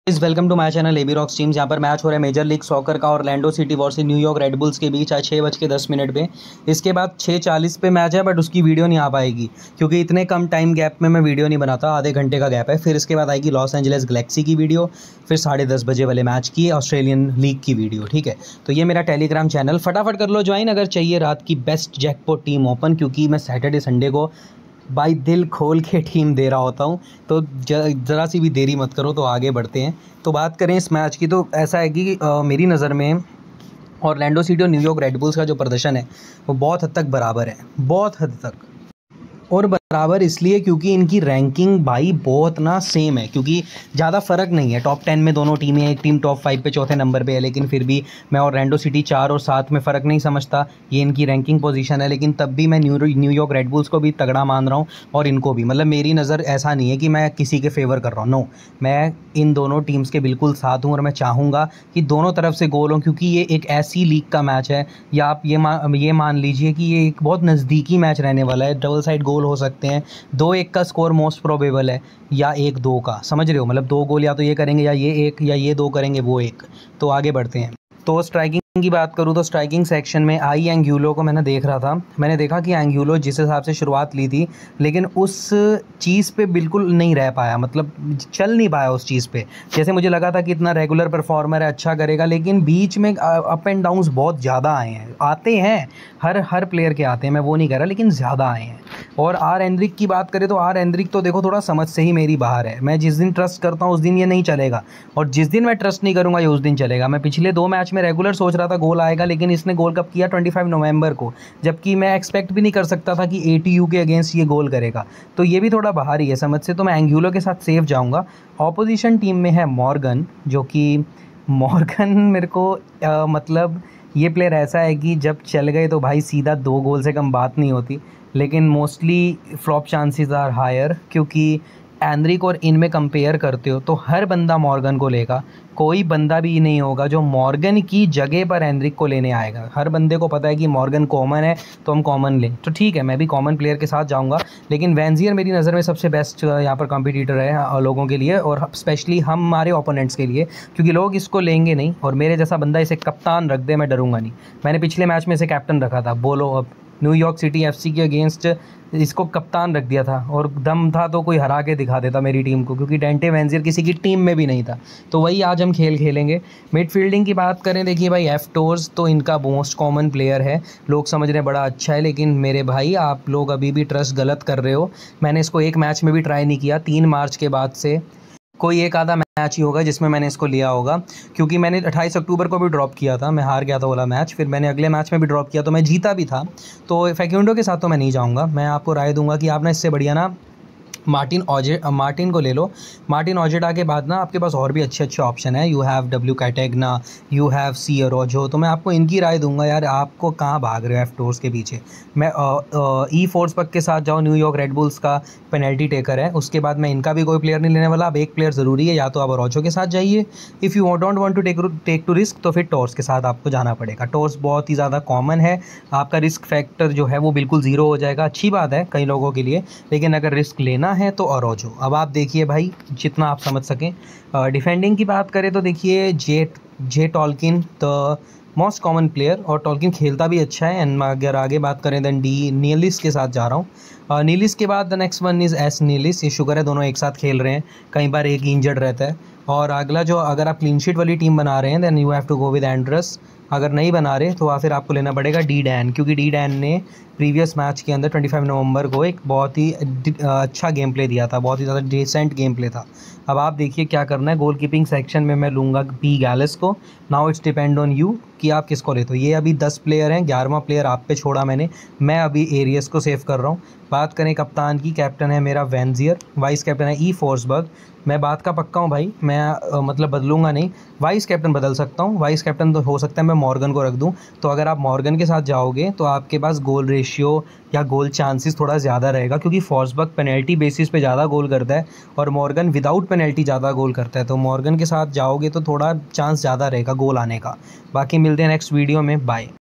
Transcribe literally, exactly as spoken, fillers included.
इस welcome to my channel AB rocks teams. यहाँ पर मैच हो रहा है मेजर लीग सॉकर का Orlando City versus New York Red Bulls के बीच आज छः बज के दस मिनट पे। इसके बाद छः चालीस पे मैच है, बट उसकी वीडियो नहीं आ पाएगी क्योंकि इतने कम टाइम गैप में मैं वीडियो नहीं बनाता। आधे घंटे का गैप है। फिर इसके बाद आएगी लॉस एंजलिस गैलेक्सी की वीडियो, फिर साढ़े दस बजे वाले मैच की ऑस्ट्रेलियन लीग की वीडियो। ठीक है, तो ये मेरा टेलीग्राम चैनल, फटाफट कर लो ज्वाइन अगर चाहिए रात की बेस्ट जैकपॉट टीम ओपन, क्योंकि मैं सैटरडे संडे को भाई दिल खोल के टीम दे रहा होता हूँ। तो ज़रा सी भी देरी मत करो, तो आगे बढ़ते हैं। तो बात करें इस मैच की, तो ऐसा है कि आ, मेरी नज़र में ऑरलैंडो सिटी और न्यूयॉर्क रेड बुल्स का जो प्रदर्शन है वो बहुत हद तक बराबर है, बहुत हद तक। और बराबर इसलिए क्योंकि इनकी रैंकिंग भाई बहुत ना सेम है, क्योंकि ज़्यादा फ़र्क नहीं है। टॉप टेन में दोनों टीमें, एक टीम टॉप फाइव पे चौथे नंबर पे है, लेकिन फिर भी मैं ऑरलैंडो सिटी चार और सात में फ़र्क नहीं समझता। ये इनकी रैंकिंग पोजीशन है, लेकिन तब भी मैं न्यू न्यूयॉर्क रेड बुल्स को भी तगड़ा मान रहा हूँ और इनको भी। मतलब मेरी नज़र ऐसा नहीं है कि मैं किसी के फेवर कर रहा हूँ, नो, मैं इन दोनों टीम्स के बिल्कुल साथ हूँ और मैं चाहूँगा कि दोनों तरफ से गोल हों, क्योंकि ये एक ऐसी लीग का मैच है, या आप ये मान ये मान लीजिए कि ये एक बहुत नज़दीकी मैच रहने वाला है। डबल साइड गोल हो सकते हैं, दो एक का स्कोर मोस्ट प्रोबेबल है, या एक दो का, समझ रहे हो? मतलब दो गोल या तो ये करेंगे, या ये एक, या ये दो करेंगे, वो एक। तो आगे बढ़ते हैं। तो स्ट्राइकिंग की बात करूँ तो स्ट्राइकिंग सेक्शन में आई एंग्यूलो को मैंने देख रहा था। मैंने देखा कि एंग्यूलो जिस हिसाब से शुरुआत ली थी, लेकिन उस चीज़ पे बिल्कुल नहीं रह पाया, मतलब चल नहीं पाया उस चीज़ पे। जैसे मुझे लगा था कि इतना रेगुलर परफॉर्मर है, अच्छा करेगा, लेकिन बीच में अप एंड डाउन्स बहुत ज़्यादा आए हैं, आते हैं, हर हर प्लेयर के आते हैं, मैं वो नहीं कह रहा, लेकिन ज़्यादा आए हैं। और आर एंड्रिक की बात करें तो आर एंड्रिक तो देखो थोड़ा समझ से ही मेरी बाहर है। मैं जिस दिन ट्रस्ट करता हूँ उस दिन ये नहीं चलेगा, और जिस दिन मैं ट्रस्ट नहीं करूँगा ये उस दिन चलेगा। मैं पिछले दो मैच में रेगुलर सोच रहा था गोल आएगा, लेकिन इसने गोल कब किया? पच्चीस नवंबर को, जबकि मैं एक्सपेक्ट भी नहीं कर सकता था कि एटीयू के अगेंस्ट ये गोल करेगा। तो ये भी थोड़ा बाहर ही है समझ से, तो मैं एंग्यूलो के साथ सेफ जाऊँगा। ऑपोजिशन टीम में है मॉर्गन, जो कि मॉर्गन मेरे को आ, मतलब ये प्लेयर ऐसा है कि जब चल गए तो भाई सीधा दो गोल से कम बात नहीं होती, लेकिन mostly flop chances are higher, क्योंकि एनरिक और इनमें कंपेयर करते हो तो हर बंदा मॉर्गन को लेगा। कोई बंदा भी नहीं होगा जो मॉर्गन की जगह पर एनरिक को लेने आएगा। हर बंदे को पता है कि मॉर्गन कॉमन है तो हम कॉमन लें, तो ठीक है, मैं भी कॉमन प्लेयर के साथ जाऊंगा। लेकिन वेंजियर मेरी नज़र में सबसे बेस्ट यहाँ पर कॉम्पिटिटर है लोगों के लिए, और स्पेशली हमारे ओपोनेंट्स के लिए, क्योंकि लोग इसको लेंगे नहीं, और मेरे जैसा बंदा इसे कप्तान रख दे मैं डरूंगा नहीं। मैंने पिछले मैच में इसे कैप्टन रखा था, बोलो अब न्यूयॉर्क सिटी एफसी के अगेंस्ट इसको कप्तान रख दिया था, और दम था तो कोई हरा के दिखा देता मेरी टीम को, क्योंकि डेंटे वेंजियर किसी की टीम में भी नहीं था। तो वही आज हम खेल खेलेंगे। मिडफील्डिंग की बात करें, देखिए भाई एफ टोर्स तो इनका मोस्ट कॉमन प्लेयर है, लोग समझ रहे हैं बड़ा अच्छा है, लेकिन मेरे भाई आप लोग अभी भी ट्रस्ट गलत कर रहे हो। मैंने इसको एक मैच में भी ट्राई नहीं किया। तीन मार्च के बाद से कोई एक आधा मैच ही होगा जिसमें मैंने इसको लिया होगा, क्योंकि मैंने अट्ठाईस अक्टूबर को भी ड्रॉप किया था, मैं हार गया था वाला मैच। फिर मैंने अगले मैच में भी ड्रॉप किया तो मैं जीता भी था। तो फैक्यूंडो के साथ तो मैं नहीं जाऊंगा। मैं आपको राय दूंगा कि आप ना इससे बढ़िया ना मार्टिन ऑजे मार्टिन को ले लो। मार्टिन ऑजेटा के बाद ना आपके पास और भी अच्छे अच्छे ऑप्शन है। You have W Cartagena, you have C Arroyo. तो मैं आपको इनकी राय दूंगा यार, आपको कहाँ भाग रहे हो एफ टोर्स के पीछे। मैं ई फोर्स पक के साथ जाओ, न्यूयॉर्क रेड बुल्स का पेनल्टी टेकर है। उसके बाद मैं इनका भी कोई प्लेयर नहीं लेने वाला। अब एक प्लेयर ज़रूरी है, या तो आप अरोजो के साथ जाइए, if you don't want to take take to risk, तो फिर टोर्स के साथ आपको जाना पड़ेगा। टोर्स बहुत ही ज़्यादा कॉमन है, आपका रिस्क फैक्टर जो है वो बिल्कुल ज़ीरो हो जाएगा। अच्छी बात है कई लोगों के लिए, लेकिन अगर रिस्क लेना है तो अरोजो। अब आप देखिए भाई जितना आप समझ सकें। डिफेंडिंग की बात करें तो देखिए J J Tolkin the most common player, और टॉल्किन खेलता भी अच्छा है। एंड अगर आगे बात करें देन डी नीलिस के साथ जा रहा हूँ। नीलिस के बाद the next one is S Nealis. ये शुक्र है दोनों एक साथ खेल रहे हैं, कई बार एक इंजर्ड रहता है। और अगला जो, अगर आप क्लीन शीट वाली टीम बना रहे हैं then you have to go with Andres. अगर नहीं बना रहे तो फिर आपको लेना पड़ेगा डी डैन, क्योंकि डी डैन ने प्रीवियस मैच के अंदर पच्चीस नवंबर को एक बहुत ही अच्छा गेम प्ले दिया था, बहुत ही ज़्यादा डिसेंट गेम प्ले था। अब आप देखिए क्या करना है। गोल कीपिंग सेक्शन में मैं लूँगा पी गैलिस को। Now it's depend on you कि आप किसको लेते हो। ये अभी दस प्लेयर हैं, ग्यारहवां प्लेयर आप पे छोड़ा मैंने, मैं अभी एरियस को सेव कर रहा हूँ। बात करें कप्तान की, कैप्टन है मेरा वेंजियर, वाइस कैप्टन है ई फोर्सबर्ग। मैं बात का पक्का हूँ भाई, मैं आ, मतलब बदलूंगा नहीं। वाइस कैप्टन बदल सकता हूँ, वाइस कैप्टन तो हो सकता है मैं मॉर्गन को रख दूँ। तो अगर आप मॉर्गन के साथ जाओगे तो आपके पास गोल रेशियो या गोल चांसेस थोड़ा ज़्यादा रहेगा, क्योंकि फॉर्सबर्ग पेनल्टी बेसिस पे ज़्यादा गोल करता है और मॉर्गन विदाउट पेनल्टी ज़्यादा गोल करता है। तो मॉर्गन के साथ जाओगे तो थोड़ा चांस ज़्यादा रहेगा गोल आने का। बाकी मिलते हैं नेक्स्ट वीडियो में, बाय।